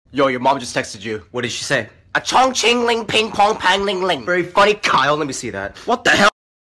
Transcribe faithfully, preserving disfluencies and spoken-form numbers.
Yo, your mom just texted you. What did she say? A chong ching ling ping pong pang ling ling. Very funny, Kyle. Let me see that. What the hell?